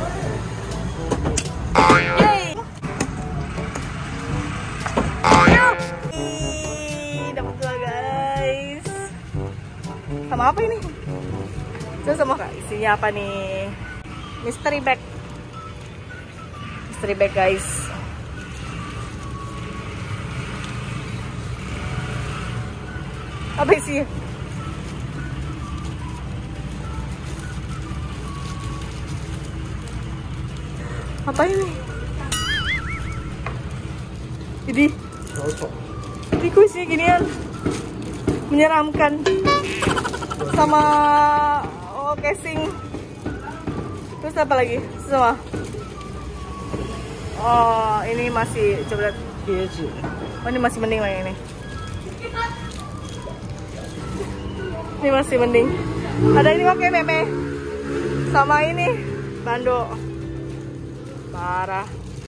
Yeay. Dapat 2 guys. Sama apa ini? Itu sama isinya apa nih? Mystery bag. Mystery bag guys. Apa isinya? Apa ini? Ini kuisnya ginian, menyeramkan. Sama casing. Terus apa lagi? Semua. Oh, ini masih coba lihat. Oh, ini masih mending lah ini. Ini masih mending. Ada ini pakai meme. Sama ini bando. Parah.